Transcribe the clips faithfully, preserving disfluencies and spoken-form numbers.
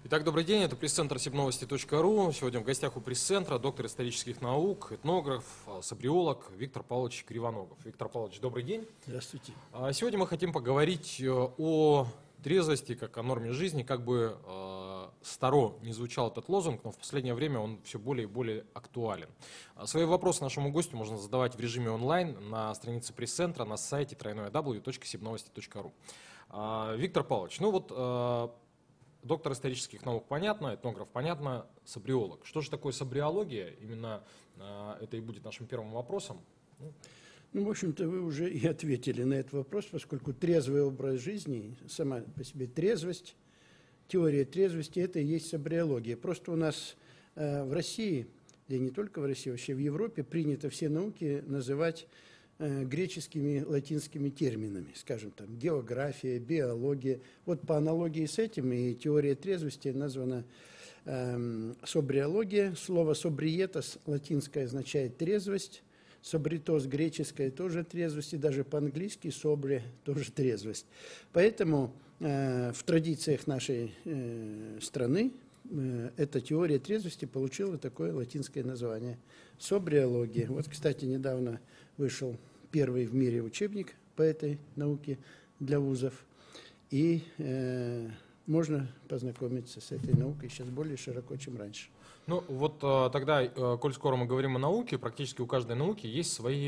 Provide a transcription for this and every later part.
Итак, добрый день, это пресс-центр сибновости точка ру. Сегодня в гостях у пресс-центра доктор исторических наук, этнограф, сабриолог Виктор Павлович Кривоногов. Виктор Павлович, добрый день. Здравствуйте. Сегодня мы хотим поговорить о трезвости, как о норме жизни. Как бы э, старо не звучал этот лозунг, но в последнее время он все более и более актуален. Свои вопросы нашему гостю можно задавать в режиме онлайн на странице пресс-центра на сайте дабл ю дабл ю дабл ю точка сибновости точка ру. Э, Виктор Павлович, ну вот... Э, Доктор исторических наук понятно, этнограф понятно, сабриолог. Что же такое сабриология? Именно э, это и будет нашим первым вопросом. Ну, в общем-то, вы уже и ответили на этот вопрос, поскольку трезвый образ жизни, сама по себе трезвость, теория трезвости – это и есть сабриология. Просто у нас э, в России, да и не только в России, вообще в Европе принято все науки называть э, греческими, латинскими терминами, скажем, там, география, биология. Вот по аналогии с этим и теория трезвости названа э, собриология. Слово «собриетас» латинское означает «трезвость». Собритос греческое тоже трезвость, и даже по-английски собри тоже трезвость. Поэтому э, в традициях нашей э, страны э, эта теория трезвости получила такое латинское название – собриология. Вот, кстати, недавно вышел первый в мире учебник по этой науке для вузов, и э, можно познакомиться с этой наукой сейчас более широко, чем раньше. Ну вот тогда, коль скоро мы говорим о науке, практически у каждой науки есть свои,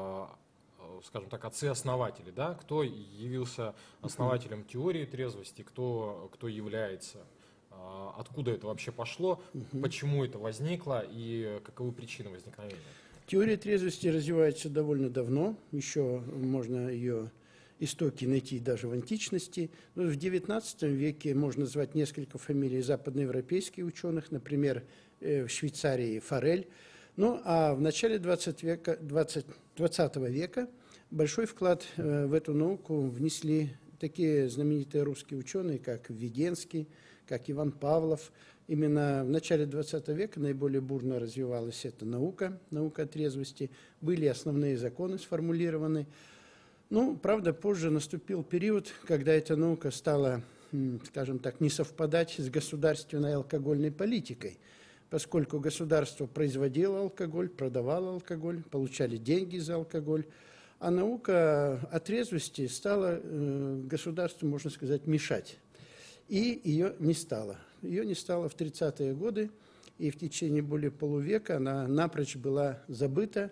скажем так, отцы-основатели, да? Кто явился основателем теории трезвости, кто, кто является, откуда это вообще пошло, uh-huh. почему это возникло и каковы причины возникновения. Теория трезвости развивается довольно давно, еще можно ее истоки найти даже в античности. Но в девятнадцатом веке можно назвать несколько фамилий западноевропейских ученых, например, в Швейцарии Форель. Ну а в начале двадцатого века большой вклад в эту науку внесли такие знаменитые русские ученые, как Введенский, как Иван Павлов. Именно в начале двадцатого века наиболее бурно развивалась эта наука, наука о трезвости. Были основные законы сформулированы. Ну, правда, позже наступил период, когда эта наука стала, скажем так, не совпадать с государственной алкогольной политикой, поскольку государство производило алкоголь, продавало алкоголь, получали деньги за алкоголь, а наука о трезвости стала э, государству, можно сказать, мешать. И ее не стало. Ее не стало в тридцатые годы, и в течение более полувека она напрочь была забыта.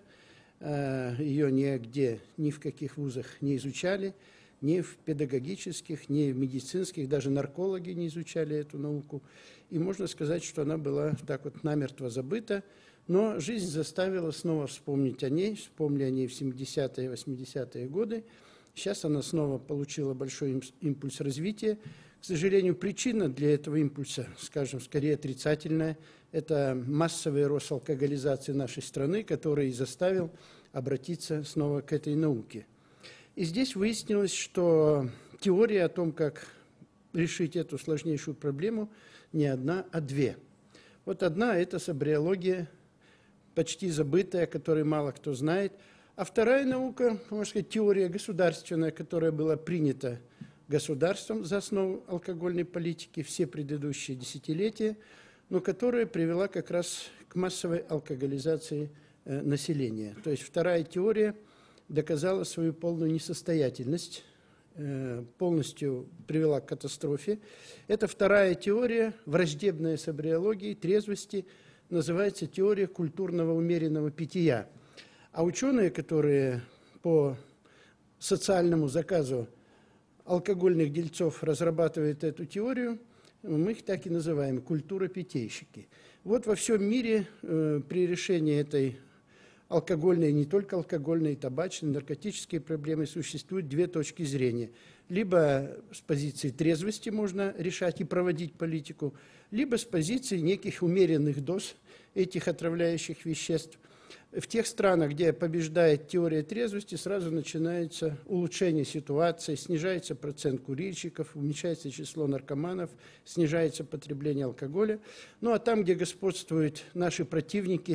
Ее нигде, ни в каких вузах не изучали, ни в педагогических, ни в медицинских, даже наркологи не изучали эту науку. И можно сказать, что она была так вот намертво забыта, но жизнь заставила снова вспомнить о ней, вспомнили о ней в семидесятые, восьмидесятые годы. Сейчас она снова получила большой импульс развития. К сожалению, причина для этого импульса, скажем, скорее отрицательная. Это массовый рост алкоголизации нашей страны, который и заставил обратиться снова к этой науке. И здесь выяснилось, что теория о том, как решить эту сложнейшую проблему, не одна, а две. Вот одна – это сабриология, почти забытая, которую мало кто знает. А вторая наука, можно сказать, теория государственная, которая была принята государством за основу алкогольной политики все предыдущие десятилетия, но которая привела как раз к массовой алкоголизации э, населения. То есть вторая теория доказала свою полную несостоятельность, э, полностью привела к катастрофе. Эта вторая теория, враждебная сабриологии, трезвости, называется теория культурного умеренного питья. А ученые, которые по социальному заказу алкогольных дельцов разрабатывают эту теорию, мы их так и называем – культура-питейщики. Вот во всем мире э, при решении этой алкогольной, не только алкогольной, табачной, наркотической проблемы существуют две точки зрения. Либо с позиции трезвости можно решать и проводить политику, либо с позиции неких умеренных доз этих отравляющих веществ. В тех странах, где побеждает теория трезвости, сразу начинается улучшение ситуации, снижается процент курильщиков, уменьшается число наркоманов, снижается потребление алкоголя. Ну а там, где господствуют наши противники,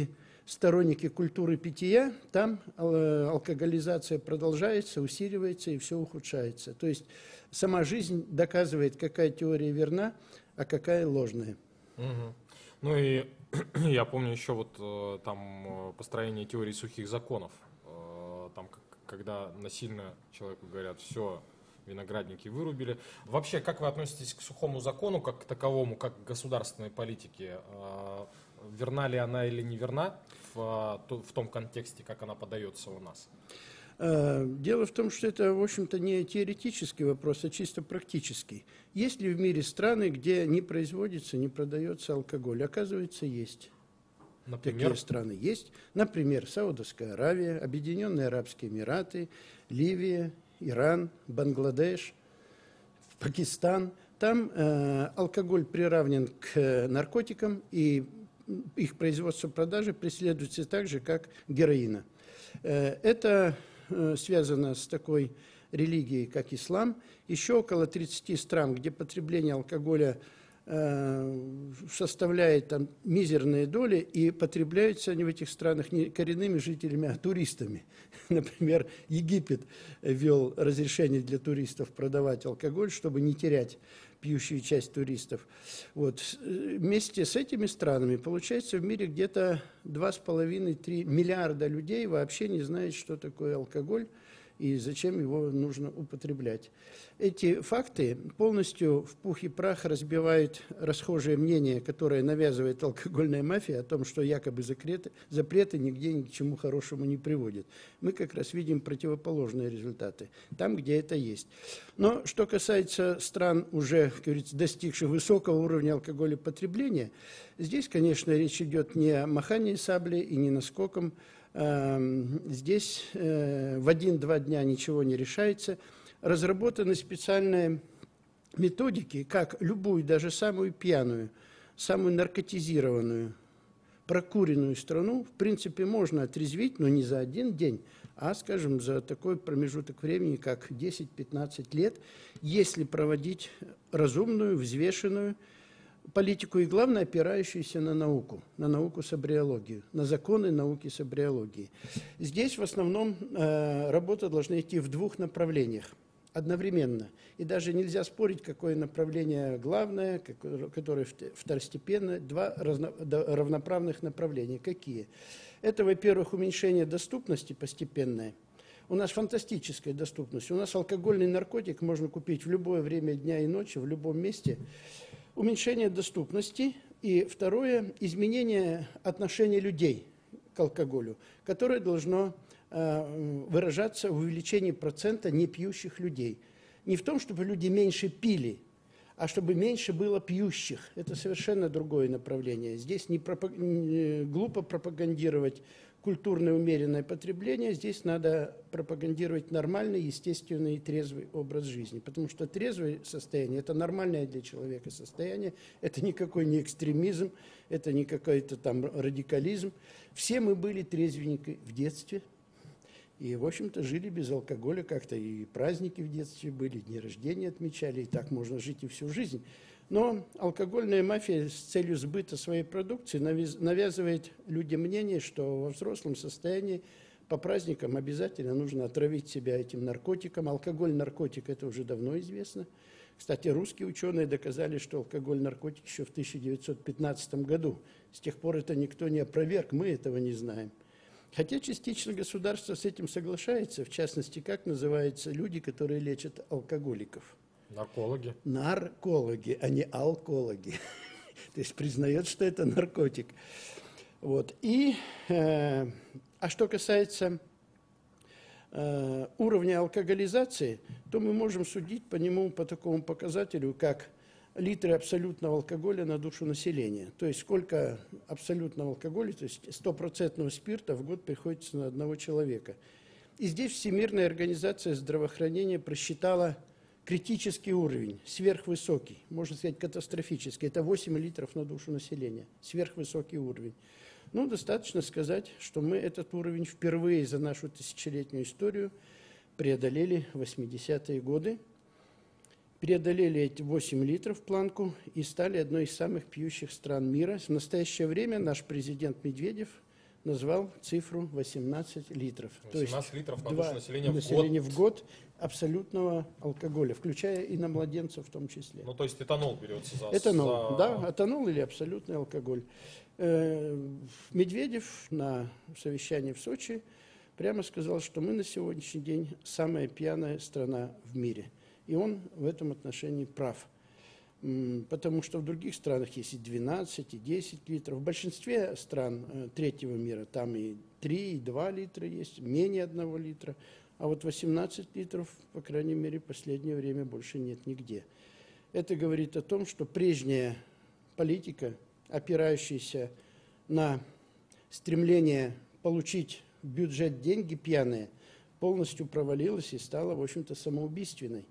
сторонники культуры питья, там алкоголизация продолжается, усиливается и все ухудшается. То есть сама жизнь доказывает, какая теория верна, а какая ложная. Угу. Ну и я помню еще вот э, там э, построение теории сухих законов, э, там когда насильно человеку говорят: все, виноградники вырубили. Вообще, как вы относитесь к сухому закону, как к таковому, как к государственной политике? Э, верна ли она или не верна в, в том контексте, как она подается у нас? Дело в том, что это, в общем-то, не теоретический вопрос, а чисто практический. Есть ли в мире страны, где не производится, не продается алкоголь? Оказывается, есть. Например? Такие страны есть. Например, Саудовская Аравия, Объединенные Арабские Эмираты, Ливия, Иран, Бангладеш, Пакистан. Там э, алкоголь приравнен к наркотикам, и их производство и продажи преследуется так же, как героина. Э, это э, связано с такой религией, как ислам. Еще около тридцати стран, где потребление алкоголя составляет там мизерные доли, и потребляются они в этих странах не коренными жителями, а туристами. Например, Египет ввел разрешение для туристов продавать алкоголь, чтобы не терять пьющую часть туристов. Вот. Вместе с этими странами получается в мире где-то два с половиной — три миллиарда людей вообще не знают, что такое алкоголь и зачем его нужно употреблять. Эти факты полностью в пух и прах разбивают расхожее мнение, которое навязывает алкогольная мафия о том, что якобы запреты, запреты нигде ни к чему хорошему не приводят. Мы как раз видим противоположные результаты, там, где это есть. Но что касается стран, уже, как говорится, достигших высокого уровня алкоголепотребления, здесь, конечно, речь идет не о махании саблей и не наскоком. Здесь в один-два дня ничего не решается. Разработаны специальные методики, как любую, даже самую пьяную, самую наркотизированную, прокуренную страну, в принципе, можно отрезвить, но не за один день, а, скажем, за такой промежуток времени, как десять-пятнадцать лет, если проводить разумную, взвешенную политику и, главное, опирающуюся на науку, на науку сабриологию, на законы науки сабриологии. Здесь в основном э, работа должна идти в двух направлениях одновременно. И даже нельзя спорить, какое направление главное, которое второстепенное. Два разно, равноправных направления. Какие? Это, во-первых, уменьшение доступности постепенное. У нас фантастическая доступность. У нас алкогольный наркотик можно купить в любое время дня и ночи, в любом месте. Уменьшение доступности. И второе, изменение отношения людей к алкоголю, которое должно э, выражаться в увеличении процента непьющих людей. Не в том, чтобы люди меньше пили, а чтобы меньше было пьющих. Это совершенно другое направление. Здесь не пропаг... не глупо пропагандировать культурное умеренное потребление, здесь надо пропагандировать нормальный, естественный и трезвый образ жизни. Потому что трезвое состояние – это нормальное для человека состояние, это никакой не экстремизм, это не какой-то там радикализм. Все мы были трезвенники в детстве и, в общем-то, жили без алкоголя как-то, и праздники в детстве были, дни рождения отмечали, и так можно жить и всю жизнь. Но алкогольная мафия с целью сбыта своей продукции навязывает людям мнение, что во взрослом состоянии по праздникам обязательно нужно отравить себя этим наркотиком. Алкоголь, наркотик – это уже давно известно. Кстати, русские ученые доказали, что алкоголь, наркотик еще в тысяча девятьсот пятнадцатом году. С тех пор это никто не опроверг, мы этого не знаем. Хотя частично государство с этим соглашается, в частности, как называются люди, которые лечат алкоголиков. Наркологи. Наркологи, а не алкологи. То есть признает, что это наркотик. Вот. И, э, а что касается э, уровня алкоголизации, то мы можем судить по нему по такому показателю, как литры абсолютного алкоголя на душу населения. То есть сколько абсолютного алкоголя, то есть стопроцентного спирта в год приходится на одного человека. И здесь Всемирная организация здравоохранения просчитала критический уровень, сверхвысокий, можно сказать катастрофический, это восемь литров на душу населения, сверхвысокий уровень. Ну, достаточно сказать, что мы этот уровень впервые за нашу тысячелетнюю историю преодолели в восьмидесятые годы, преодолели эти восемь литров планку и стали одной из самых пьющих стран мира. В настоящее время наш президент Медведев назвал цифру восемнадцать литров. восемнадцать То есть литров на два душу населения, населения в, год. в год абсолютного алкоголя, включая и на младенцев в том числе. Ну, то есть этанол берется за... Этанол, за... да, этанол или абсолютный алкоголь. Медведев на совещании в Сочи прямо сказал, что мы на сегодняшний день самая пьяная страна в мире. И он в этом отношении прав. Потому что в других странах есть и двенадцать, и десять литров. В большинстве стран третьего мира там и три, и два литра есть, менее одного литра. А вот восемнадцать литров, по крайней мере, в последнее время больше нет нигде. Это говорит о том, что прежняя политика, опирающаяся на стремление получить в бюджет деньги пьяные, полностью провалилась и стала, в общем-то, самоубийственной.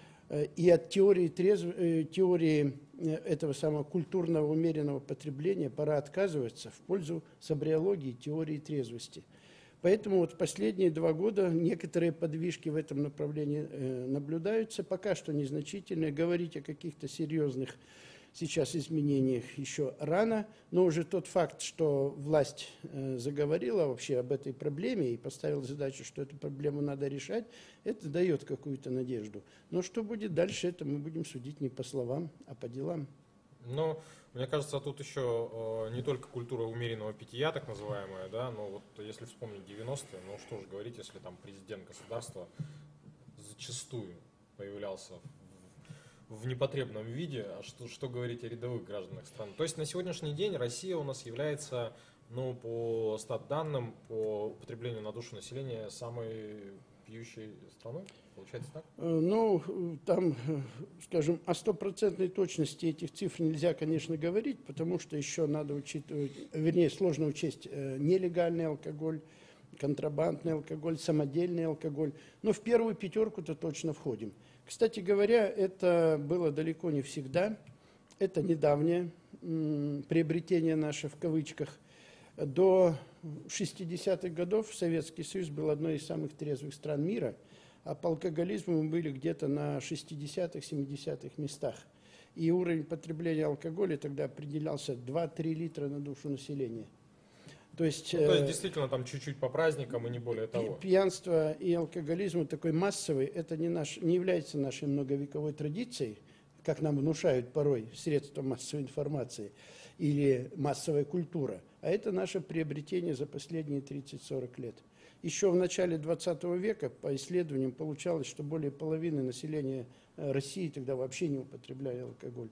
И от теории, трезв... теории этого самого культурного умеренного потребления пора отказываться в пользу собриологии, теории трезвости. Поэтому вот в последние два года некоторые подвижки в этом направлении наблюдаются, пока что незначительные. Говорить о каких-то серьезных сейчас изменениях еще рано, но уже тот факт, что власть заговорила вообще об этой проблеме и поставила задачу, что эту проблему надо решать, это дает какую-то надежду. Но что будет дальше, это мы будем судить не по словам, а по делам. Ну, мне кажется, тут еще э, не только культура умеренного питья, так называемая, да, но вот если вспомнить девяностые, ну что же говорить, если там президент государства зачастую появлялся в, в непотребном виде, а что, что говорить о рядовых гражданах страны. То есть на сегодняшний день Россия у нас является, ну, по статданным, по употреблению на душу населения, самой пьющей страной? Получается так? Ну, там, скажем, о стопроцентной точности этих цифр нельзя, конечно, говорить, потому что еще надо учитывать, вернее, сложно учесть нелегальный алкоголь, контрабандный алкоголь, самодельный алкоголь. Но в первую пятерку-то точно входим. Кстати говоря, это было далеко не всегда. Это недавнее м, приобретение наше в кавычках. До шестидесятых годов Советский Союз был одной из самых трезвых стран мира, а по алкоголизму мы были где-то на шестидесятых-семидесятых местах. И уровень потребления алкоголя тогда определялся два-три литра на душу населения. То есть, ну, то есть действительно там чуть-чуть по праздникам и не более того. Пьянство и алкоголизм такой массовый, это не, наш, не является нашей многовековой традицией, как нам внушают порой средства массовой информации или массовая культура, а это наше приобретение за последние тридцать-сорок лет. Еще в начале двадцатого века по исследованиям получалось, что более половины населения России тогда вообще не употребляли алкоголь.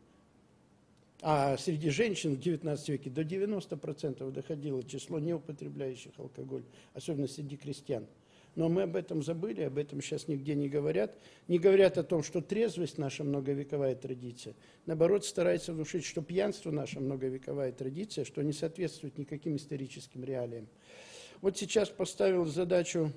А среди женщин в девятнадцатом веке до девяноста процентов доходило число неупотребляющих алкоголь, особенно среди крестьян. Но мы об этом забыли, об этом сейчас нигде не говорят. Не говорят о том, что трезвость наша многовековая традиция. Наоборот, стараются внушить, что пьянство наша многовековая традиция, что не соответствует никаким историческим реалиям. Вот сейчас поставил задачу,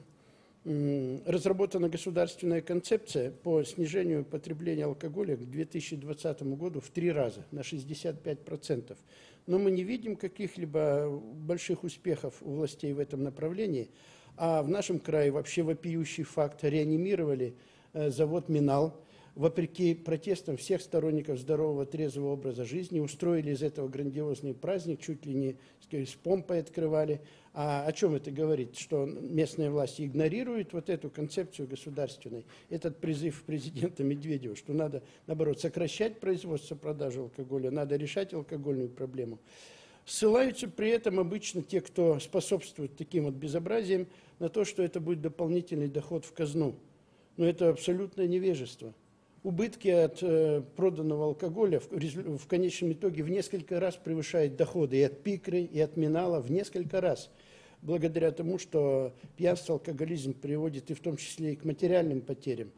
разработана государственная концепция по снижению потребления алкоголя к две тысячи двадцатому году в три раза, на шестьдесят пять процентов. Но мы не видим каких-либо больших успехов у властей в этом направлении. А в нашем крае вообще вопиющий факт: реанимировали завод «Минал». Вопреки протестам всех сторонников здорового, трезвого образа жизни, устроили из этого грандиозный праздник, чуть ли не, сказать, с помпой открывали. А о чем это говорит? Что местные власти игнорируют вот эту концепцию государственной, этот призыв президента Медведева, что надо, наоборот, сокращать производство, продажу алкоголя, надо решать алкогольную проблему. Ссылаются при этом обычно те, кто способствует таким вот безобразиям, на то, что это будет дополнительный доход в казну. Но это абсолютное невежество. Убытки от э, проданного алкоголя в, в конечном итоге в несколько раз превышают доходы и от пикры, и от минала, в несколько раз. Благодаря тому, что пьянство, алкоголизм приводит и в том числе и к материальным потерям.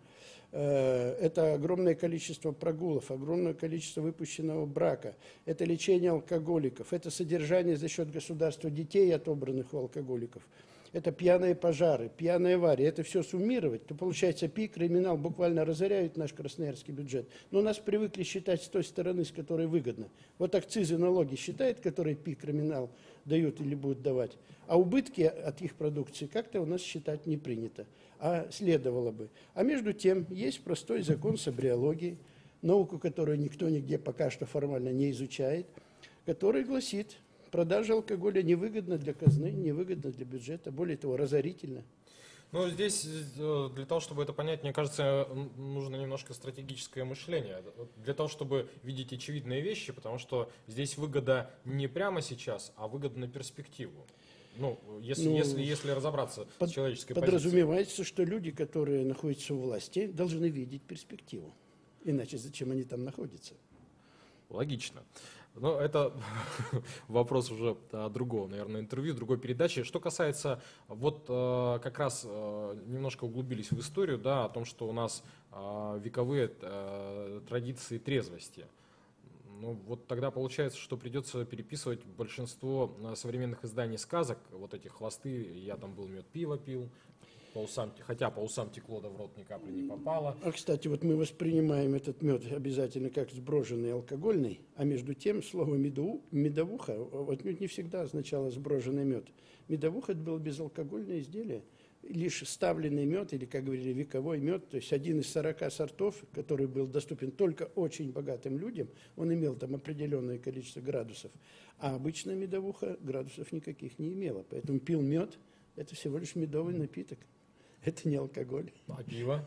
Э, это огромное количество прогулов, огромное количество выпущенного брака, это лечение алкоголиков, это содержание за счет государства детей, отобранных у алкоголиков. Это пьяные пожары, пьяные аварии. Это все суммировать, то получается пик, криминал буквально разоряют наш красноярский бюджет. Но нас привыкли считать с той стороны, с которой выгодно. Вот акцизы, налоги считают, которые пик, криминал дают или будут давать. А убытки от их продукции как-то у нас считать не принято. А следовало бы. А между тем есть простой закон собриологии, науку, которую никто нигде пока что формально не изучает, который гласит: продажа алкоголя невыгодна для казны, невыгодна для бюджета, более того, разорительна. Ну, здесь для того, чтобы это понять, мне кажется, нужно немножко стратегическое мышление. Для того, чтобы видеть очевидные вещи, потому что здесь выгода не прямо сейчас, а выгода на перспективу. Ну, если, ну, если, если разобраться под, с человеческой подразумевается, позицией. Что люди, которые находятся у власти, должны видеть перспективу. Иначе зачем они там находятся? Логично. Но это вопрос уже другого, наверное, интервью, другой передачи. Что касается, вот как раз немножко углубились в историю, да, о том, что у нас вековые традиции трезвости. Ну, вот тогда получается, что придется переписывать большинство современных изданий сказок, вот эти хвосты, я там был, мед, пиво пил, по усам, хотя по усам текло, да в рот ни капли не попало. А, кстати, вот мы воспринимаем этот мед обязательно как сброженный алкогольный, а между тем слово меду, медовуха отнюдь не всегда означало сброженный мед. Медовуха – это было безалкогольное изделие. Лишь ставленный мед, или, как говорили, вековой мед, то есть один из сорока сортов, который был доступен только очень богатым людям, он имел там определенное количество градусов, а обычная медовуха градусов никаких не имела. Поэтому пил мед – это всего лишь медовый напиток. Это не алкоголь. А пиво?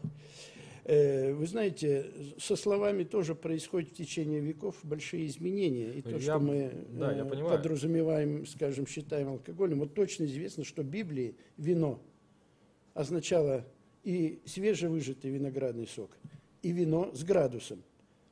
Вы знаете, со словами тоже происходят в течение веков большие изменения. И то, я, что мы да, я подразумеваем, скажем, считаем алкоголем, вот точно известно, что в Библии вино означало и свежевыжатый виноградный сок, и вино с градусом.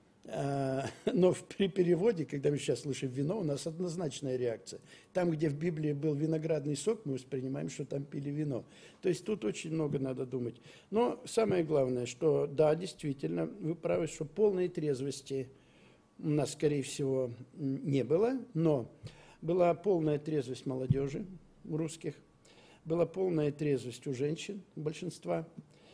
Но при переводе, когда мы сейчас слышим вино, у нас однозначная реакция. Там, где в Библии был виноградный сок, мы воспринимаем, что там пили вино. То есть тут очень много надо думать. Но самое главное, что да, действительно, вы правы, что полной трезвости у нас, скорее всего, не было, но была полная трезвость молодежи у русских, была полная трезвость у женщин, у большинства.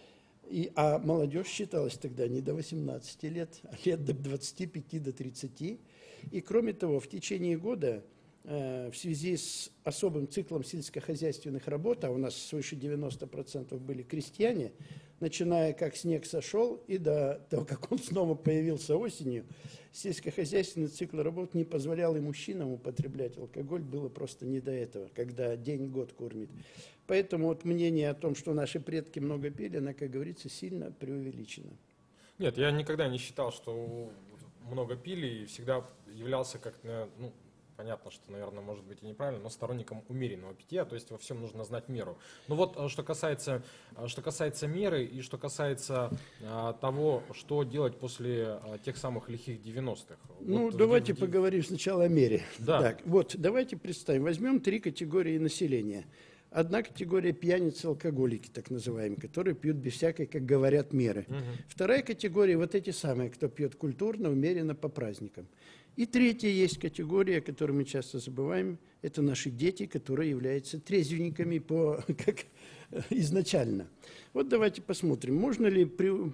И, а молодежь считалась тогда не до восемнадцати лет, а лет до двадцати пяти, до тридцати. И кроме того, в течение года э, в связи с особым циклом сельскохозяйственных работ, а у нас свыше девяноста процентов были крестьяне, начиная как снег сошел и до того, как он снова появился осенью, сельскохозяйственный цикл работ не позволял и мужчинам употреблять алкоголь, было просто не до этого, когда день год кормит. Поэтому вот мнение о том, что наши предки много пили, оно, как говорится, сильно преувеличено. Нет, я никогда не считал, что много пили, и всегда являлся как-то, ну, понятно, что, наверное, может быть и неправильно, но сторонником умеренного питья, то есть во всем нужно знать меру. Ну вот, что касается, что касается меры и что касается а, того, что делать после а, тех самых лихих девяностых. Ну, вот давайте в... поговорим сначала о мере. Да. Так, вот, давайте представим, возьмем три категории населения. Одна категория пьяницы-алкоголики, так называемые, которые пьют без всякой, как говорят, меры. Угу. Вторая категория – вот эти самые, кто пьет культурно, умеренно, по праздникам. И третья есть категория, которую мы часто забываем, это наши дети, которые являются трезвенниками по, как изначально. Вот давайте посмотрим, можно ли при,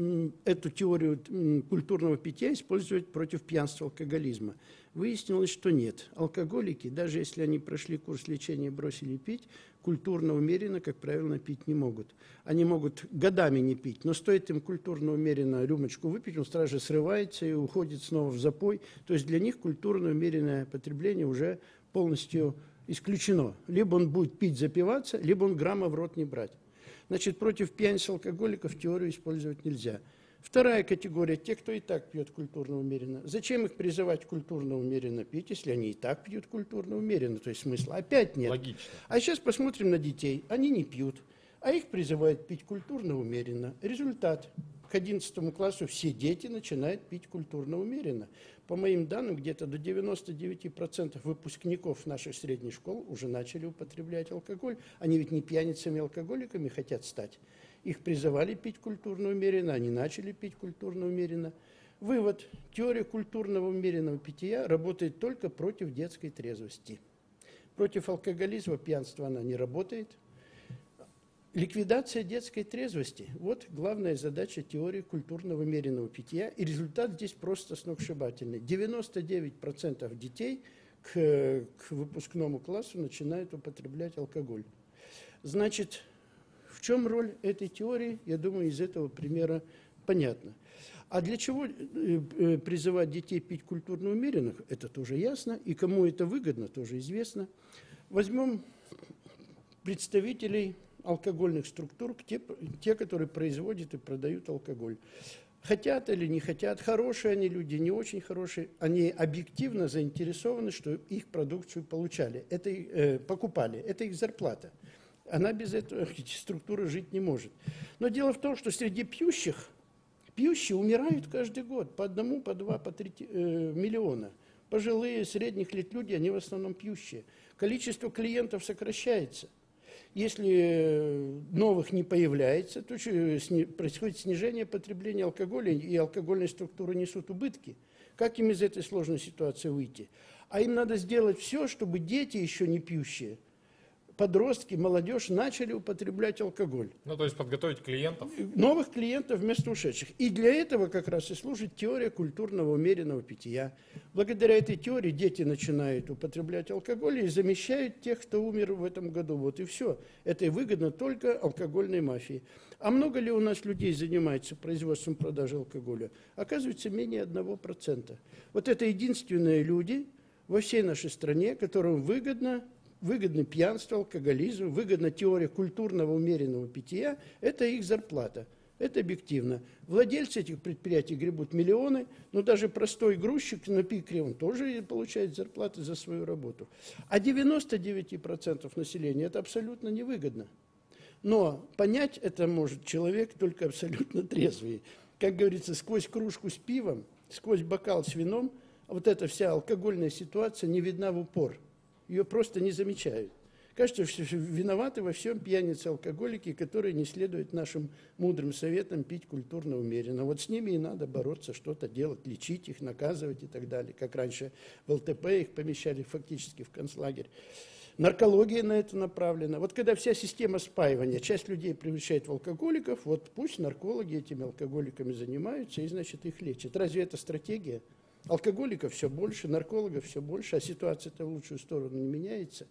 эту теорию культурного питья использовать против пьянства, алкоголизма. Выяснилось, что нет. Алкоголики, даже если они прошли курс лечения и бросили пить, культурно, умеренно, как правило, пить не могут. Они могут годами не пить, но стоит им культурно, умеренно рюмочку выпить, он сразу же срывается и уходит снова в запой. То есть для них культурно, умеренное потребление уже полностью исключено. Либо он будет пить, запиваться, либо он грамма в рот не брать. Значит, против пьяниц алкоголиков теорию использовать нельзя. Вторая категория – те, кто и так пьет культурно умеренно. Зачем их призывать культурно умеренно пить, если они и так пьют культурно умеренно? То есть смысла опять нет. Логично. А сейчас посмотрим на детей. Они не пьют, а их призывают пить культурно умеренно. Результат. К одиннадцатому классу все дети начинают пить культурно умеренно. По моим данным, где-то до девяноста девяти процентов выпускников наших средних школ уже начали употреблять алкоголь. Они ведь не пьяницами, алкоголиками хотят стать. Их призывали пить культурно умеренно, они начали пить культурно умеренно. Вывод. Теория культурного умеренного питья работает только против детской трезвости. Против алкоголизма, пьянства она не работает. Ликвидация детской трезвости – вот главная задача теории культурного умеренного питья. И результат здесь просто сногсшибательный. девяносто девять процентов детей к, к выпускному классу начинают употреблять алкоголь. Значит, в чем роль этой теории? Я думаю, из этого примера понятно. А для чего призывать детей пить культурно умеренных, это тоже ясно. И кому это выгодно, тоже известно. Возьмем представителей алкогольных структур, те, те, которые производят и продают алкоголь. Хотят или не хотят, хорошие они люди, не очень хорошие, они объективно заинтересованы, что их продукцию получали, это, э, покупали, это их зарплата. Она без этого структуры жить не может. Но дело в том, что среди пьющих, пьющие умирают каждый год по одному, по два, по три э, миллиона. Пожилые, средних лет люди, они в основном пьющие. Количество клиентов сокращается. Если новых не появляется, то происходит снижение потребления алкоголя, и алкогольные структуры несут убытки. Как им из этой сложной ситуации выйти? А им надо сделать все, чтобы дети, еще не пьющие, подростки, молодежь начали употреблять алкоголь. Ну, то есть подготовить клиентов? Новых клиентов вместо ушедших. И для этого как раз и служит теория культурного умеренного питья. Благодаря этой теории дети начинают употреблять алкоголь и замещают тех, кто умер в этом году. Вот и все. Это и выгодно только алкогольной мафии. А много ли у нас людей занимается производством продажи алкоголя? Оказывается, менее одного процента. Вот это единственные люди во всей нашей стране, которым выгодно выгодно пьянство, алкоголизм, выгодна теория культурного умеренного питья, это их зарплата. Это объективно. Владельцы этих предприятий гребут миллионы, но даже простой грузчик на пикре, он тоже получает зарплаты за свою работу. А девяносто девять процентов населения это абсолютно невыгодно. Но понять это может человек только абсолютно трезвый. Как говорится, сквозь кружку с пивом, сквозь бокал с вином, вот эта вся алкогольная ситуация не видна в упор. Ее просто не замечают. Кажется, что виноваты во всем пьяницы-алкоголики, которые не следуют нашим мудрым советам пить культурно умеренно. Вот с ними и надо бороться, что-то делать, лечить их, наказывать и так далее. Как раньше в эл тэ пэ их помещали фактически в концлагерь. Наркология на это направлена. Вот когда вся система спаивания, часть людей превращает в алкоголиков, вот пусть наркологи этими алкоголиками занимаются и, значит, их лечат. Разве это стратегия? Алкоголиков все больше, наркологов все больше, а ситуация-то в лучшую сторону не меняется.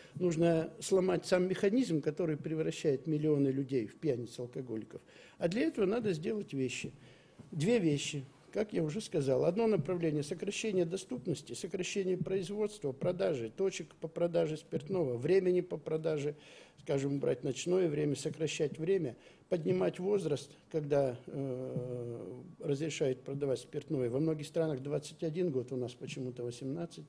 Нужно сломать сам механизм, который превращает миллионы людей в пьяниц-алкоголиков. А для этого надо сделать вещи. Две вещи, как я уже сказал. Одно направление – сокращение доступности, сокращение производства, продажи, точек по продаже спиртного, времени по продаже, скажем, брать ночное время, сокращать время, поднимать возраст, когда э, разрешают продавать спиртное. Во многих странах двадцать один год, у нас почему-то восемнадцать.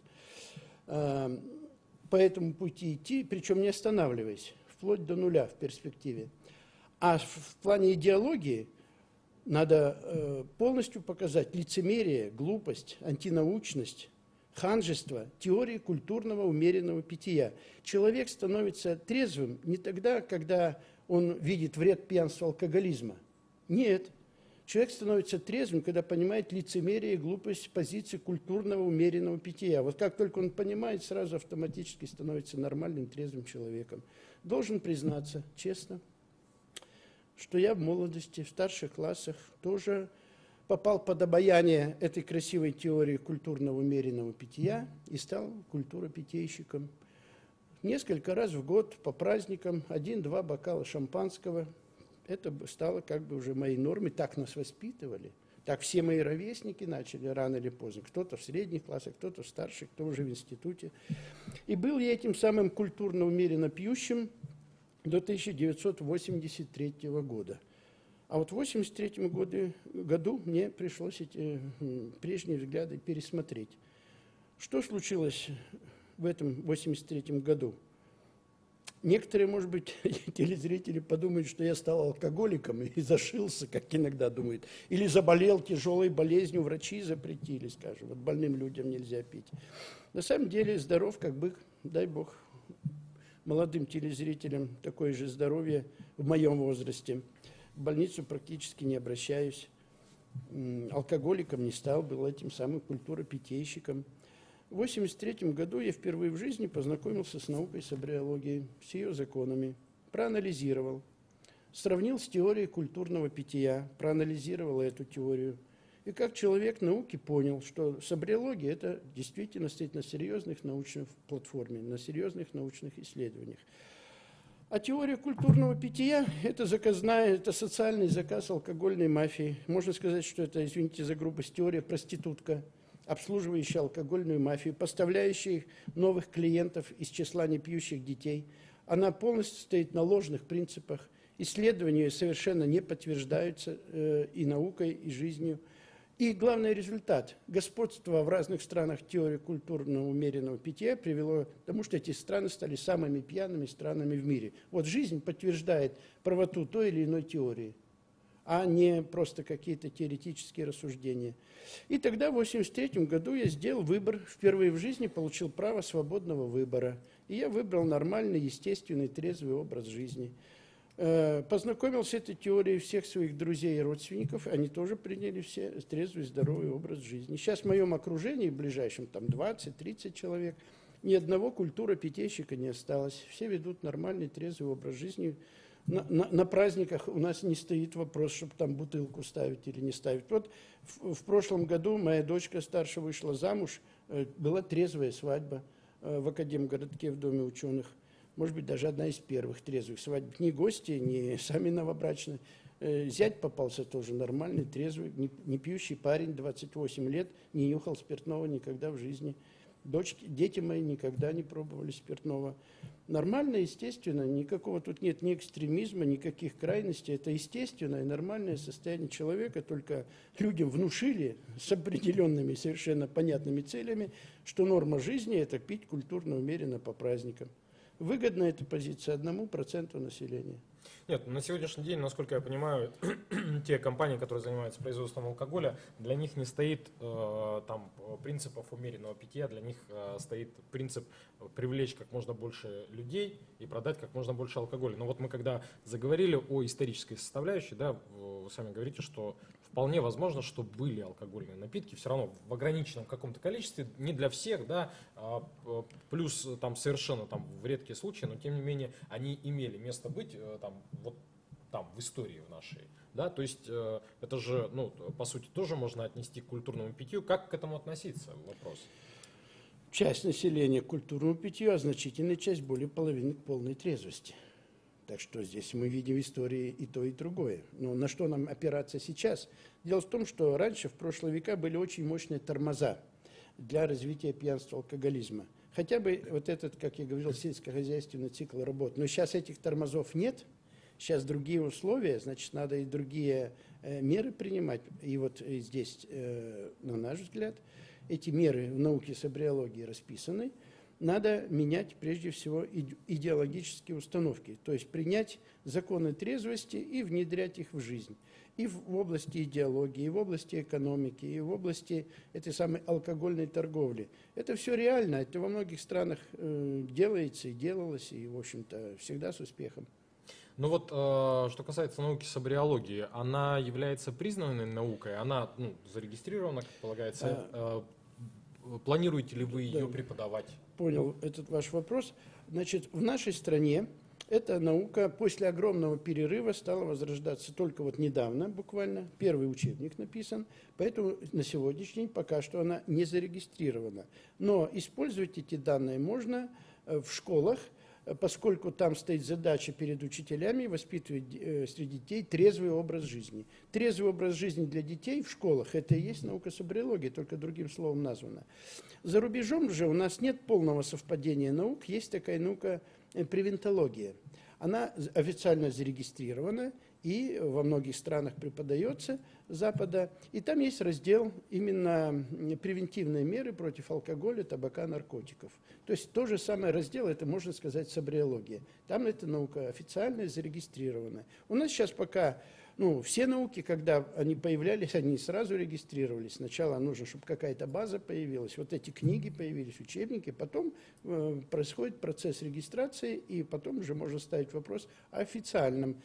Э, по этому пути идти, причем не останавливаясь, вплоть до нуля в перспективе. А в, в плане идеологии надо э, полностью показать лицемерие, глупость, антинаучность, ханжество теории культурного умеренного питья. Человек становится трезвым не тогда, когда он видит вред пьянства, алкоголизма. Нет. Человек становится трезвым, когда понимает лицемерие и глупость позиции культурного умеренного питья. Вот как только он понимает, сразу автоматически становится нормальным, трезвым человеком. Должен признаться, честно, что я в молодости, в старших классах тоже попал под обаяние этой красивой теории культурного умеренного питья и стал культуропитейщиком. Несколько раз в год по праздникам один-два бокала шампанского. Это стало как бы уже моей нормой. Так нас воспитывали. Так все мои ровесники начали рано или поздно. Кто-то в средних классах, кто-то в старших, кто уже в институте. И был я этим самым культурно умеренно пьющим до тысяча девятьсот восемьдесят третьего года. А вот в восемьдесят третьем году, году мне пришлось эти прежние взгляды пересмотреть. Что случилось в этом восемьдесят третьем году? Некоторые, может быть, телезрители подумают, что я стал алкоголиком и зашился, как иногда думают. Или заболел тяжелой болезнью, врачи запретили, скажем. Вот больным людям нельзя пить. На самом деле здоров, как бык, дай бог молодым телезрителям такое же здоровье в моем возрасте. В больницу практически не обращаюсь. Алкоголиком не стал, был этим самым культуропитейщиком. В восемьдесят третьем году я впервые в жизни познакомился с наукой сабриологии, с ее законами, проанализировал, сравнил с теорией культурного питья, проанализировал эту теорию. И как человек науки понял, что сабриология – это действительно стоит на серьезных научных платформе, на серьезных научных исследованиях. А теория культурного питья – это заказная, это социальный заказ алкогольной мафии. Можно сказать, что это, извините за грубость, теория проститутка, обслуживающая алкогольную мафию, поставляющая новых клиентов из числа непьющих детей. Она полностью стоит на ложных принципах. Исследования совершенно не подтверждаются э, и наукой, и жизнью. И главный результат – господство в разных странах теории культурного умеренного питья привело к тому, что эти страны стали самыми пьяными странами в мире. Вот жизнь подтверждает правоту той или иной теории, а не просто какие-то теоретические рассуждения. И тогда в восемьдесят третьем году я сделал выбор, впервые в жизни получил право свободного выбора. И я выбрал нормальный, естественный, трезвый образ жизни. Познакомил с этой теорией всех своих друзей и родственников, они тоже приняли все трезвый, здоровый образ жизни. Сейчас в моем окружении, в ближайшем, там двадцать-тридцать человек, ни одного культура-питейщика не осталось. Все ведут нормальный, трезвый образ жизни. На, на, на праздниках у нас не стоит вопрос, чтобы там бутылку ставить или не ставить. Вот в, в прошлом году моя дочка старшая вышла замуж, была трезвая свадьба в Академгородке в Доме ученых. Может быть, даже одна из первых трезвых свадеб. Ни гости, ни сами новобрачные. Зять попался тоже нормальный, трезвый, не пьющий парень, двадцать восемь лет, не нюхал спиртного никогда в жизни. Дочки, дети мои никогда не пробовали спиртного. Нормально, естественно, никакого тут нет ни экстремизма, никаких крайностей. Это естественное, нормальное состояние человека, только людям внушили с определенными, совершенно понятными целями, что норма жизни – это пить культурно, умеренно по праздникам. Выгодна эта позиция одному проценту населения. Нет, на сегодняшний день, насколько я понимаю, те компании, которые занимаются производством алкоголя, для них не стоит э, там принципов умеренного питья, для них э, стоит принцип привлечь как можно больше людей и продать как можно больше алкоголя. Но вот мы когда заговорили о исторической составляющей, да, вы сами говорите, что вполне возможно, что были алкогольные напитки, все равно в ограниченном каком-то количестве, не для всех, да, а, плюс там совершенно там в редкие случаи, но тем не менее они имели место быть там вот там в истории в нашей, да, то есть э, это же, ну, по сути, тоже можно отнести к культурному питью. Как к этому относиться? Вопрос. Часть населения к культурному питью, а значительная часть, более половины, к полной трезвости. Так что здесь мы видим в истории и то, и другое. Но на что нам опираться сейчас? Дело в том, что раньше, в прошлые века, были очень мощные тормоза для развития пьянства, алкоголизма. Хотя бы вот этот, как я говорил, сельскохозяйственный цикл работ. Но сейчас этих тормозов нет. Сейчас другие условия, значит, надо и другие э, меры принимать. И вот и здесь, э, на наш взгляд, эти меры в науке собриологии расписаны. Надо менять, прежде всего, идеологические установки. То есть принять законы трезвости и внедрять их в жизнь. И в области идеологии, и в области экономики, и в области этой самой алкогольной торговли. Это все реально. Это во многих странах э, делается и делалось, и, в общем-то, всегда с успехом. Ну вот, э, что касается науки собриологии, она является признанной наукой, она ну, зарегистрирована, как полагается. А, э, планируете ли вы ее да, преподавать? Понял этот ваш вопрос. Значит, в нашей стране эта наука после огромного перерыва стала возрождаться только вот недавно, буквально. Первый учебник написан, поэтому на сегодняшний день пока что она не зарегистрирована. Но использовать эти данные можно в школах, поскольку там стоит задача перед учителями воспитывать э, среди детей трезвый образ жизни. Трезвый образ жизни для детей в школах – это и есть наука собриологии, только другим словом названа. За рубежом же у нас нет полного совпадения наук, есть такая наука э, превентология. Она официально зарегистрирована и во многих странах преподается Запада. И там есть раздел именно превентивные меры против алкоголя, табака, наркотиков. То есть тот же самый раздел, это можно сказать собриология. Там эта наука официальная, зарегистрирована. У нас сейчас пока, ну, все науки, когда они появлялись, они сразу регистрировались. Сначала нужно, чтобы какая-то база появилась, вот эти книги появились, учебники, потом э, происходит процесс регистрации, и потом уже можно ставить вопрос о официальном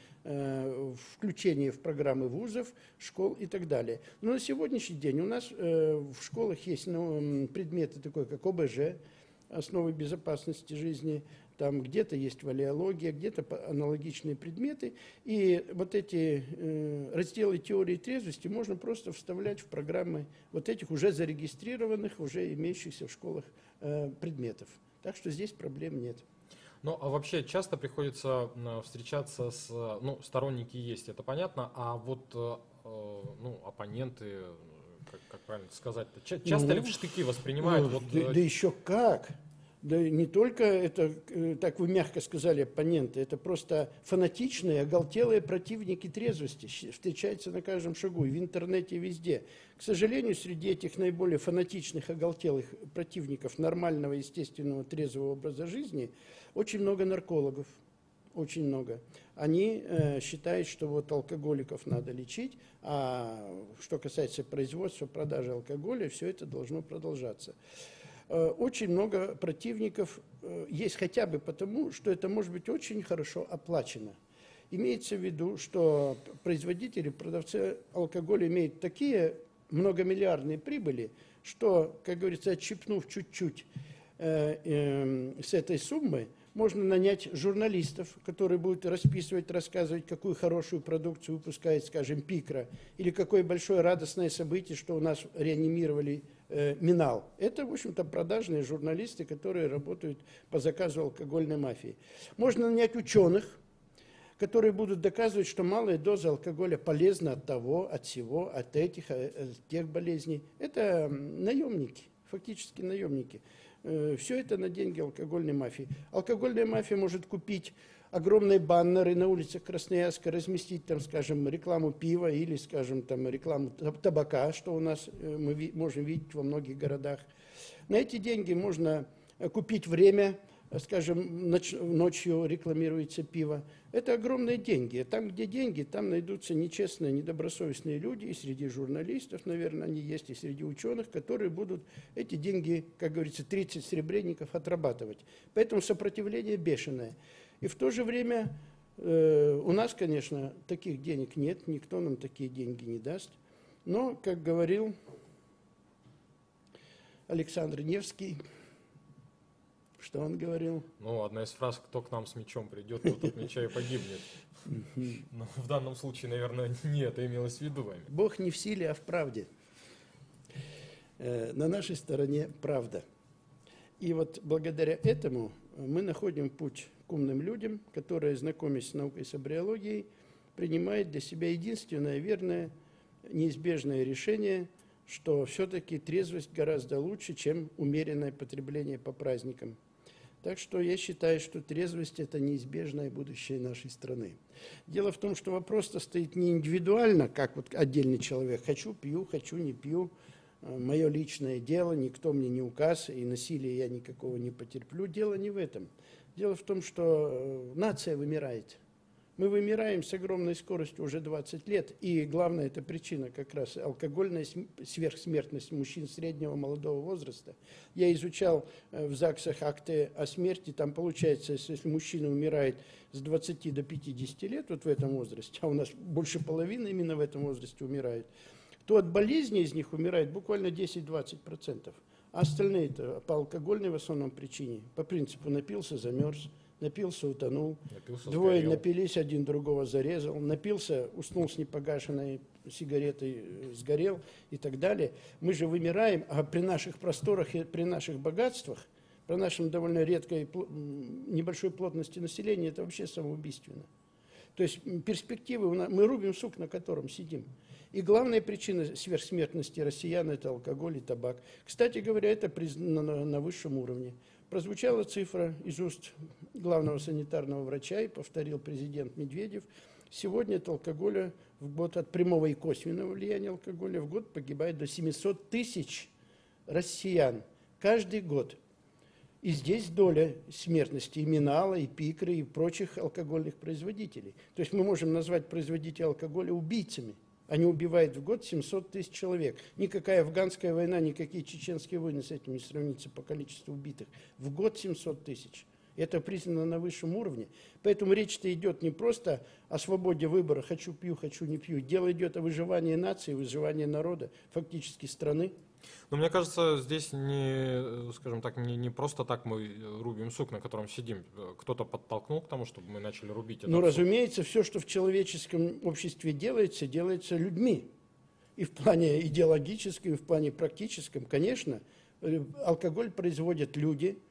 э, включении в программы вузов, школ и так далее. Но на сегодняшний день у нас э, в школах есть ну, предметы такие, как о бэ жэ, основы безопасности жизни, там где-то есть валеология, где-то аналогичные предметы, и вот эти э, разделы теории трезвости можно просто вставлять в программы вот этих уже зарегистрированных, уже имеющихся в школах э, предметов. Так что здесь проблем нет. Ну, а вообще часто приходится э, встречаться с, э, ну, сторонники есть, это понятно, а вот, э, э, ну, оппоненты, э, как, как правильно сказать-то, ча- часто ли в Ну, штыки воспринимают э, вот... да, э, да еще как. Да не только это, э, так вы мягко сказали, оппоненты, это просто фанатичные, оголтелые противники трезвости. Щ- Встречаются на каждом шагу, и в интернете, и везде. К сожалению, среди этих наиболее фанатичных, оголтелых противников нормального, естественного, трезвого образа жизни очень много наркологов. Очень много. Они э, считают, что вот алкоголиков надо лечить, а что касается производства, продажи алкоголя, все это должно продолжаться. Э, очень много противников э, есть хотя бы потому, что это может быть очень хорошо оплачено. Имеется в виду, что производители, продавцы алкоголя имеют такие многомиллиардные прибыли, что, как говорится, отщипнув чуть-чуть э, э, с этой суммы, можно нанять журналистов, которые будут расписывать, рассказывать, какую хорошую продукцию выпускает, скажем, Пикра, или какое большое радостное событие, что у нас реанимировали э, Минал. Это, в общем-то, продажные журналисты, которые работают по заказу алкогольной мафии. Можно нанять ученых, которые будут доказывать, что малая доза алкоголя полезна от того, от всего, от этих, от тех болезней. Это наемники, фактически наемники. Все это на деньги алкогольной мафии. Алкогольная мафия может купить огромные баннеры на улицах Красноярска, разместить там, скажем, рекламу пива или, скажем, там рекламу табака, что у нас мы можем видеть во многих городах. На эти деньги можно купить время, скажем, ноч, ночью рекламируется пиво. Это огромные деньги. Там, где деньги, там найдутся нечестные, недобросовестные люди, и среди журналистов, наверное, они есть, и среди ученых, которые будут эти деньги, как говорится, тридцать серебряников отрабатывать. Поэтому сопротивление бешеное. И в то же время э, у нас, конечно, таких денег нет, никто нам такие деньги не даст. Но, как говорил Александр Невский, что он говорил? Ну, одна из фраз: кто к нам с мечом придет, тот от меча и погибнет. Но в данном случае, наверное, не это имелось в виду вами. Бог не в силе, а в правде. На нашей стороне правда. И вот благодаря этому мы находим путь к умным людям, которые, знакомясь с наукой, с абриологией, принимают для себя единственное верное, неизбежное решение, что все-таки трезвость гораздо лучше, чем умеренное потребление по праздникам. Так что я считаю, что трезвость – это неизбежное будущее нашей страны. Дело в том, что вопрос-то стоит не индивидуально, как вот отдельный человек. Хочу – пью, хочу – не пью. Мое личное дело, никто мне не указ, и насилия я никакого не потерплю. Дело не в этом. Дело в том, что нация вымирает. Мы вымираем с огромной скоростью уже двадцать лет, и главная эта причина как раз алкогольная сверхсмертность мужчин среднего молодого возраста. Я изучал в ЗАГСах акты о смерти, там получается, если мужчина умирает с двадцати до пятидесяти лет, вот в этом возрасте, а у нас больше половины именно в этом возрасте умирают, то от болезни из них умирает буквально десять-двадцать процентов. А остальные-то по алкогольной в основном причине, по принципу напился, замерз. Напился, утонул. Напился, Двое сгорел. напились, один другого зарезал. Напился, уснул с непогашенной сигаретой, сгорел и так далее. Мы же вымираем, а при наших просторах и при наших богатствах, при нашем довольно редкой небольшой плотности населения, это вообще самоубийственно. То есть перспективы, у нас, мы рубим сук, на котором сидим. И главная причина сверхсмертности россиян – это алкоголь и табак. Кстати говоря, это признано на, на высшем уровне. Прозвучала цифра из уст главного санитарного врача, и повторил президент Медведев. Сегодня от алкоголя в год, от прямого и косвенного влияния алкоголя в год погибает до семисот тысяч россиян. Каждый год. И здесь доля смертности и Минала, и Пикры, и прочих алкогольных производителей. То есть мы можем назвать производителей алкоголя убийцами. Они убивают в год семьсот тысяч человек. Никакая афганская война, никакие чеченские войны с этим не сравнится по количеству убитых. В год семьсот тысяч. Это признано на высшем уровне. Поэтому речь-то идет не просто о свободе выбора, хочу пью, хочу не пью. Дело идет о выживании нации, выживании народа, фактически страны. Но мне кажется, здесь не, скажем так, не, не просто так мы рубим сук, на котором сидим. Кто-то подтолкнул к тому, чтобы мы начали рубить этот Ну, сук. разумеется, все, что в человеческом обществе делается, делается людьми. И в плане идеологическом, и в плане практическом, конечно, алкоголь производят люди.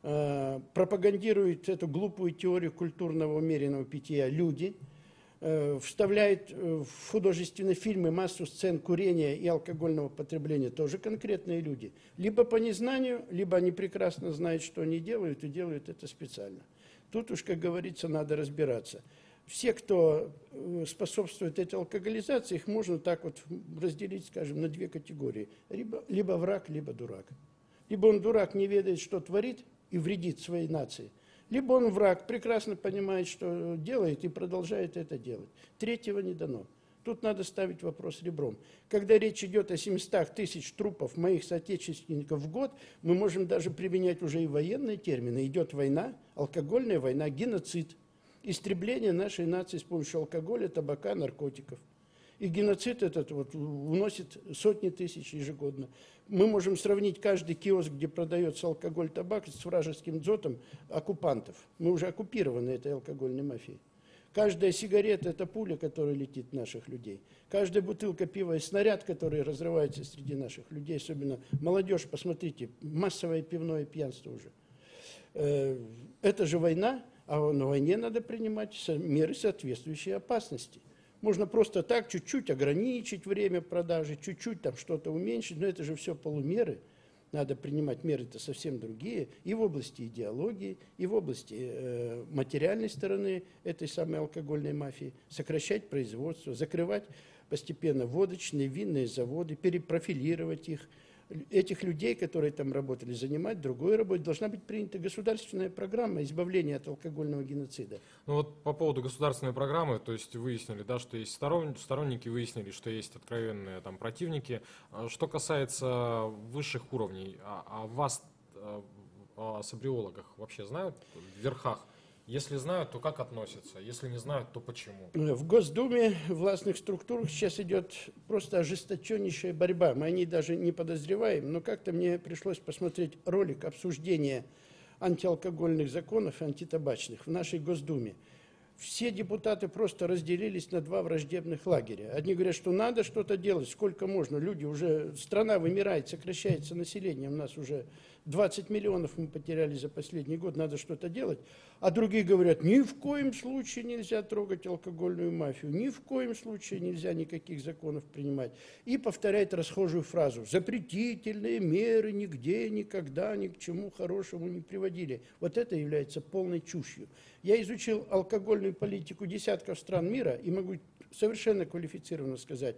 э, пропагандируют эту глупую теорию культурного умеренного питья люди, э, вставляют в художественные фильмы массу сцен курения и алкогольного потребления, тоже конкретные люди. Либо по незнанию, либо они прекрасно знают, что они делают, и делают это специально. Тут уж, как говорится, надо разбираться. Все, кто способствует этой алкоголизации, их можно так вот разделить, скажем, на две категории. Либо, либо враг, либо дурак. Либо он дурак, не ведает, что творит и вредит своей нации. Либо он враг, прекрасно понимает, что делает и продолжает это делать. Третьего не дано. Тут надо ставить вопрос ребром. Когда речь идет о семистах тысяч трупов моих соотечественников в год, мы можем даже применять уже и военные термины. Идет война, алкогольная война, геноцид. Истребление нашей нации с помощью алкоголя, табака, наркотиков. И геноцид этот вот уносит сотни тысяч ежегодно. Мы можем сравнить каждый киоск, где продается алкоголь, табак, с вражеским дзотом оккупантов. Мы уже оккупированы этой алкогольной мафией. Каждая сигарета – это пуля, которая летит в наших людей. Каждая бутылка пива – снаряд, который разрывается среди наших людей. Особенно молодежь, посмотрите, массовое пивное пьянство уже. Это же война. А на войне надо принимать меры соответствующей опасности. Можно просто так чуть-чуть ограничить время продажи, чуть-чуть там что-то уменьшить, но это же все полумеры. Надо принимать меры-то совсем другие и в области идеологии, и в области э, материальной стороны этой самой алкогольной мафии, сокращать производство, закрывать постепенно водочные, винные заводы, перепрофилировать их. Этих людей, которые там работали, занимать другой работой. Должна быть принята государственная программа избавления от алкогольного геноцида. Ну вот по поводу государственной программы, то есть выяснили, да, что есть сторон, сторонники, выяснили, что есть откровенные там противники. Что касается высших уровней, а, а вас, о сабриологах вообще знают в верхах? Если знают, то как относятся? Если не знают, то почему? В Госдуме, в властных структурах сейчас идет просто ожесточеннейшая борьба. Мы о ней даже не подозреваем, но как-то мне пришлось посмотреть ролик обсуждения антиалкогольных законов и антитабачных в нашей Госдуме. Все депутаты просто разделились на два враждебных лагеря. Одни говорят, что надо что-то делать, сколько можно. Люди уже, страна вымирает, сокращается население. У нас уже двадцать миллионов мы потеряли за последний год, надо что-то делать. А другие говорят, ни в коем случае нельзя трогать алкогольную мафию, ни в коем случае нельзя никаких законов принимать. И повторяют расхожую фразу, запретительные меры нигде, никогда, ни к чему хорошему не приводили. Вот это является полной чушью. Я изучил алкогольную политику десятков стран мира и могу совершенно квалифицированно сказать,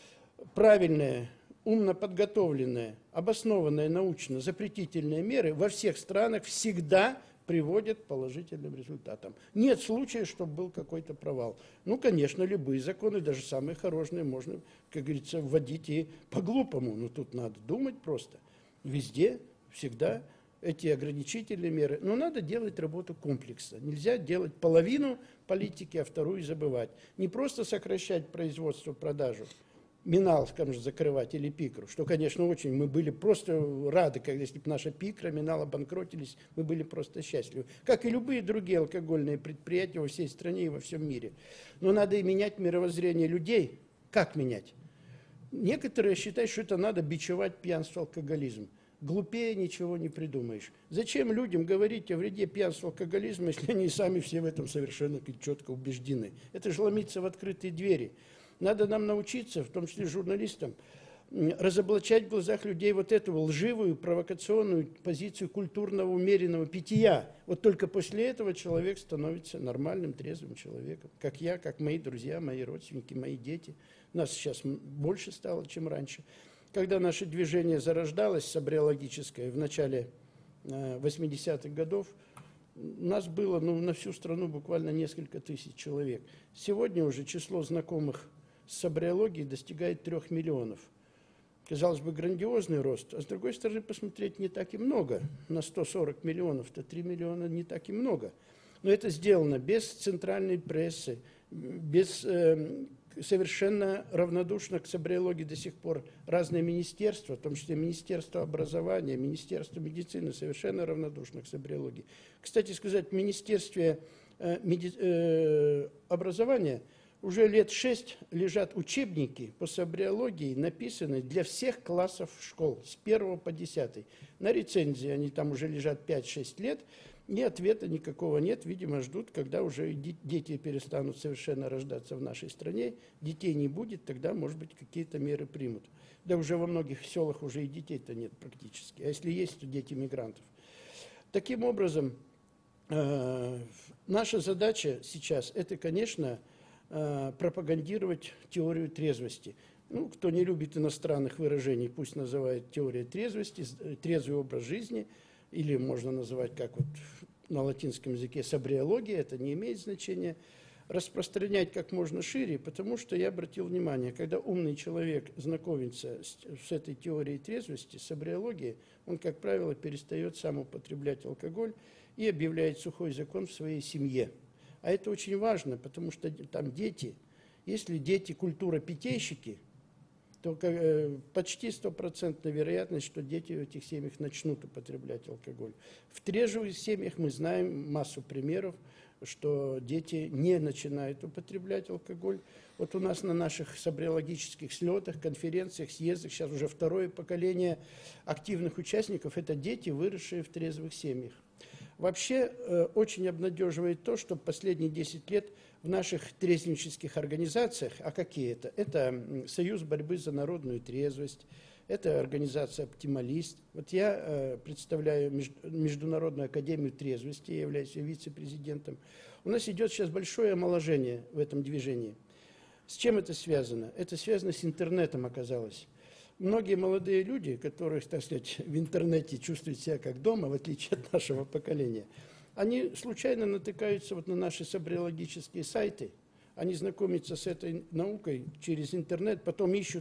правильная, умно подготовленные, обоснованные научно запретительные меры во всех странах всегда приводят к положительным результатам. Нет случая, чтобы был какой-то провал. Ну, конечно, любые законы, даже самые хорошие, можно, как говорится, вводить и по-глупому. Но тут надо думать просто. Везде, всегда эти ограничительные меры. Но надо делать работу комплексно. Нельзя делать половину политики, а вторую забывать. Не просто сокращать производство, продажу, Минал, скажем, закрывать или Пикру, что, конечно, очень, мы были просто рады, когда, если бы наша Пикра, Минал обанкротились, мы были просто счастливы. Как и любые другие алкогольные предприятия во всей стране и во всем мире. Но надо и менять мировоззрение людей. Как менять? Некоторые считают, что это надо бичевать пьянство, алкоголизм. Глупее ничего не придумаешь. Зачем людям говорить о вреде пьянства, алкоголизма, если они сами все в этом совершенно четко убеждены? Это же ломиться в открытые двери. Надо нам научиться, в том числе журналистам, разоблачать в глазах людей вот эту лживую, провокационную позицию культурного, умеренного питья. Вот только после этого человек становится нормальным, трезвым человеком. Как я, как мои друзья, мои родственники, мои дети. Нас сейчас больше стало, чем раньше. Когда наше движение зарождалось, сабриологическое, в начале восьмидесятых годов, нас было ну, на всю страну буквально несколько тысяч человек. Сегодня уже число знакомых с сабриологией достигает трех миллионов. Казалось бы, грандиозный рост, а с другой стороны, посмотреть не так и много. На сто сорок миллионов, то три миллиона не так и много. Но это сделано без центральной прессы, без, э, совершенно равнодушно к сабриологии до сих пор разные министерства, в том числе Министерство образования, Министерство медицины, совершенно равнодушно к сабриологии. Кстати сказать, в Министерстве э, меди, э, образования уже лет шесть лежат учебники по собриологии, написанные для всех классов школ, с первого по десятый. На рецензии они там уже лежат пять-шесть лет, и ответа никакого нет. Видимо, ждут, когда уже дети перестанут совершенно рождаться в нашей стране, детей не будет, тогда, может быть, какие-то меры примут. Да уже во многих селах уже и детей-то нет практически, а если есть, то дети мигрантов. Таким образом, э, наша задача сейчас – это, конечно, пропагандировать теорию трезвости. Ну, кто не любит иностранных выражений, пусть называет теория трезвости, трезвый образ жизни, или можно называть, как вот на латинском языке, собриология, это не имеет значения. Распространять как можно шире, потому что я обратил внимание, когда умный человек знакомится с, с этой теорией трезвости, собриологией, он, как правило, перестает сам употреблять алкоголь и объявляет сухой закон в своей семье. А это очень важно, потому что там дети, если дети культура-питейщики, то почти стопроцентная вероятность, что дети в этих семьях начнут употреблять алкоголь. В трезвых семьях мы знаем массу примеров, что дети не начинают употреблять алкоголь. Вот у нас на наших собриологических слетах, конференциях, съездах сейчас уже второе поколение активных участников – это дети, выросшие в трезвых семьях. Вообще э, очень обнадеживает то, что последние десять лет в наших трезвеннических организациях, а какие это? Это Союз борьбы за народную трезвость, это организация «Оптималист». Вот я э, представляю меж, Международную академию трезвости, я являюсь вице-президентом. У нас идет сейчас большое омоложение в этом движении. С чем это связано? Это связано с интернетом, оказалось. Многие молодые люди, которые, так сказать, в интернете чувствуют себя как дома, в отличие от нашего поколения, они случайно натыкаются вот на наши собриологические сайты, они знакомятся с этой наукой через интернет, потом ищут,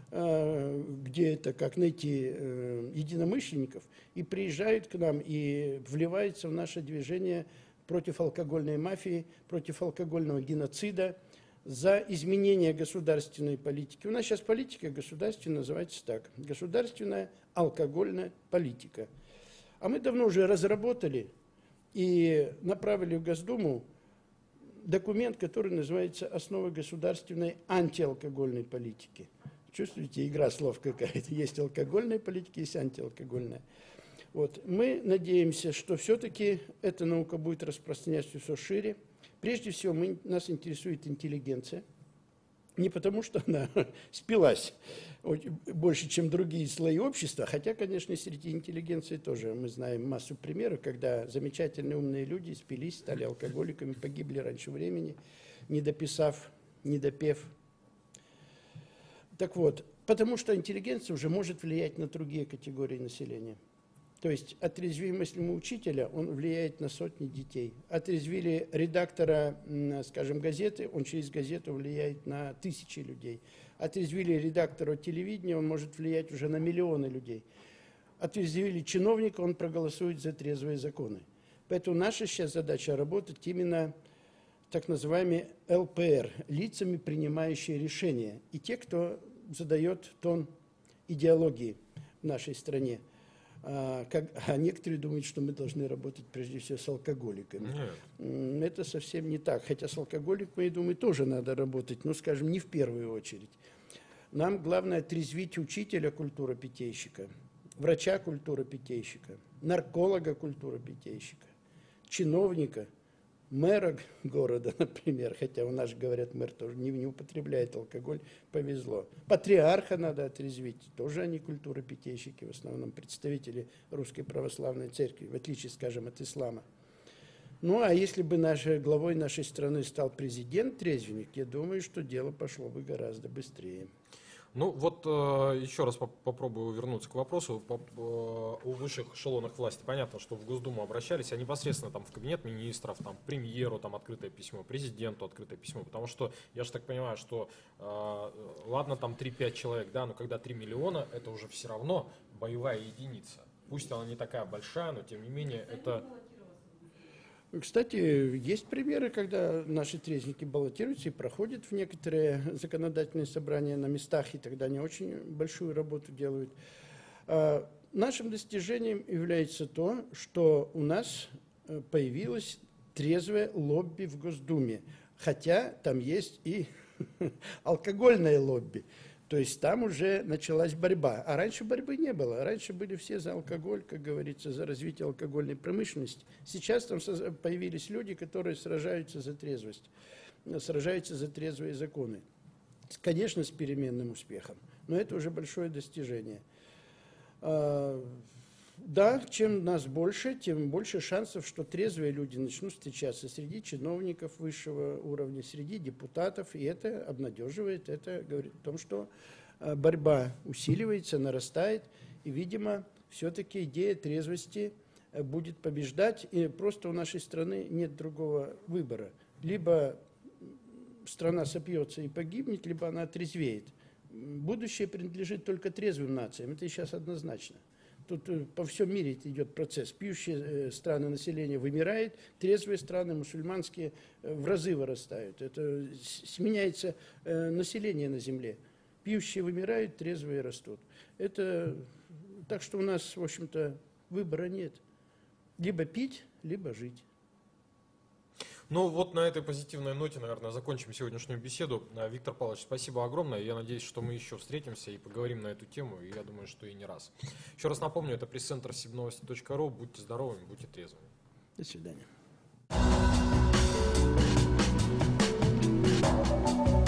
где это, как найти единомышленников, и приезжают к нам и вливаются в наше движение против алкогольной мафии, против алкогольного геноцида, за изменение государственной политики. У нас сейчас политика государственная называется так. Государственная алкогольная политика. А мы давно уже разработали и направили в Госдуму документ, который называется «Основы государственной антиалкогольной политики». Чувствуете, игра слов какая-то. Есть алкогольная политика, есть антиалкогольная. Вот. Мы надеемся, что все-таки эта наука будет распространяться все шире. Прежде всего, мы, нас интересует интеллигенция. Не потому, что она спилась больше, чем другие слои общества, хотя, конечно, среди интеллигенции тоже мы знаем массу примеров, когда замечательные умные люди спились, стали алкоголиками, погибли раньше времени, не дописав, не допев. Так вот, потому что интеллигенция уже может влиять на другие категории населения. То есть отрезвили мыслимого учителя, он влияет на сотни детей. Отрезвили редактора, скажем, газеты, он через газету влияет на тысячи людей. Отрезвили редактора телевидения, он может влиять уже на миллионы людей. Отрезвили чиновника, он проголосует за трезвые законы. Поэтому наша сейчас задача работать именно так называемыми эл пэ эр, лицами, принимающие решения, и те, кто задает тон идеологии в нашей стране. А, как, а некоторые думают, что мы должны работать прежде всего с алкоголиками. Нет. Это совсем не так. Хотя с алкоголиками, я думаю, тоже надо работать, но, скажем, не в первую очередь. Нам главное отрезвить учителя культура-питейщика, врача культура-питейщика, нарколога культура-питейщика, чиновника, мэра города, например, хотя у нас, говорят, мэр тоже не, не употребляет алкоголь, повезло. Патриарха надо отрезвить, тоже они культура-питейщики, в основном представители Русской Православной Церкви, в отличие, скажем, от ислама. Ну, а если бы нашей, главой нашей страны стал президент-трезвенник, я думаю, что дело пошло бы гораздо быстрее. Ну вот э, еще раз поп попробую вернуться к вопросу по, э, о высших эшелонах власти. Понятно, что в Госдуму обращались, а непосредственно там в кабинет министров, там премьеру там открытое письмо, президенту открытое письмо, потому что я же так понимаю, что э, ладно там три-пять человек, да, но когда три миллиона, это уже все равно боевая единица. Пусть она не такая большая, но тем не менее это... Кстати, есть примеры, когда наши трезвенники баллотируются и проходят в некоторые законодательные собрания на местах, и тогда они очень большую работу делают. А нашим достижением является то, что у нас появилось трезвое лобби в Госдуме. Хотя там есть и алкогольное лобби. То есть там уже началась борьба. А раньше борьбы не было. Раньше были все за алкоголь, как говорится, за развитие алкогольной промышленности. Сейчас там появились люди, которые сражаются за трезвость, сражаются за трезвые законы. Конечно, с переменным успехом, но это уже большое достижение. Да, чем нас больше, тем больше шансов, что трезвые люди начнут встречаться среди чиновников высшего уровня, среди депутатов, и это обнадеживает, это говорит о том, что борьба усиливается, нарастает, и, видимо, все-таки идея трезвости будет побеждать, и просто у нашей страны нет другого выбора. Либо страна сопьется и погибнет, либо она отрезвеет. Будущее принадлежит только трезвым нациям, это сейчас однозначно. Тут по всем мире идет процесс. Пьющие страны населения вымирает, трезвые страны, мусульманские, в разы вырастают. Это сменяется население на земле. Пьющие вымирают, трезвые растут. Это так что у нас, в общем-то, выбора нет. Либо пить, либо жить. Ну вот на этой позитивной ноте, наверное, закончим сегодняшнюю беседу. Виктор Павлович, спасибо огромное. Я надеюсь, что мы еще встретимся и поговорим на эту тему. И я думаю, что и не раз. Еще раз напомню, это пресс-центр сибновости точка ру. Будьте здоровыми, будьте трезвыми. До свидания.